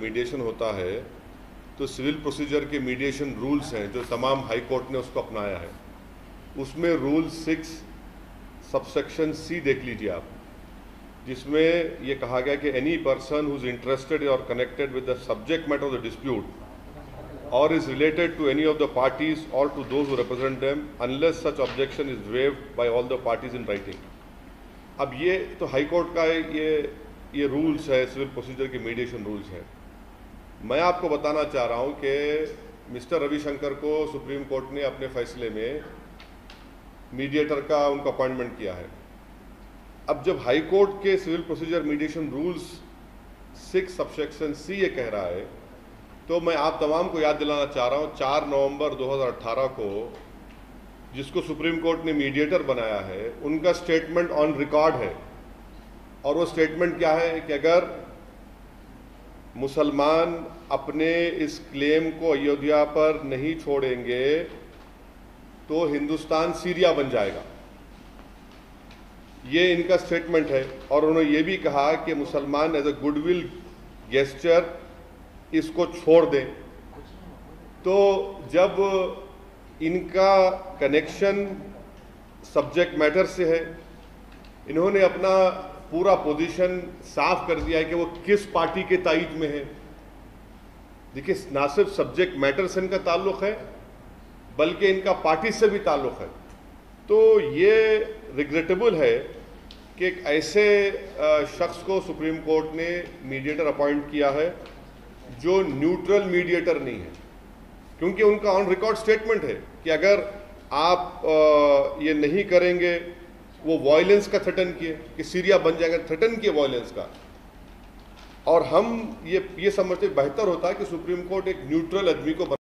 Mediation होता है तो सिविल प्रोसीजर के मीडिएशन रूल्स हैं जो तमाम हाई कोर्ट ने उसको अपनाया है। उसमें रूल 6 सबसेक्शन सी देख लीजिए आप, जिसमें ये कहा गया कि any person who is interested or connected with the subject matter of the dispute or is related to any of the parties or to those who represent them unless such objection is waived by all the parties in writing. अब ये तो high court का ये rules है, civil procedure के mediation rules हैं। मैं आपको बताना चाह रहा हूं कि मिस्टर रविशंकर को सुप्रीम कोर्ट ने अपने फैसले में मीडिएटर का उनका अपॉइंटमेंट किया है। अब जब हाई कोर्ट के civil procedure mediation rules 6 subsection C ये कह रहा है, तो मैं आप तमाम को याद दिलाना चाह रहा हूं 4 नवंबर 2018 को जिसको सुप्रीम कोर्ट ने मीडिएटर बनाया है, उनका स्टेटमेंट ऑन रिकॉर्ड है। और वो स्टेटमेंट क्या है कि अगर मुसलमान अपने इस क्लेम को अयोध्या पर नहीं छोड़ेंगे तो हिंदुस्तान सीरिया बन जाएगा, ये इनका स्टेटमेंट है। और उन्होंने ये भी कहा कि मुसलमान एज अ गुडविल गेस्चर इसको छोड़ दें। तो जब इनका कनेक्शन सब्जेक्ट मैटर से है, इन्होंने अपना पूरा पोजीशन साफ कर दिया है कि वो किस पार्टी के ताईद में है। देखिए, ना सिर्फ सब्जेक्ट मैटर से इनका ताल्लुक है बल्कि इनका पार्टी से भी ताल्लुक है। तो ये रिग्रेटेबल है कि एक ऐसे शख्स को सुप्रीम कोर्ट ने मीडिएटर अपॉइंट किया है जो न्यूट्रल मीडिएटर नहीं है, क्योंकि उनका ऑन रिकॉर्ड स्टेटमेंट है कि अगर आप ये नहीं करेंगे, वो वायलेंस का थ्रेटन किए कि सीरिया बन जाएगा, थ्रेटन किए वायलेंस का। और हम ये समझते बेहतर होता है कि सुप्रीम कोर्ट एक न्यूट्रल आदमी को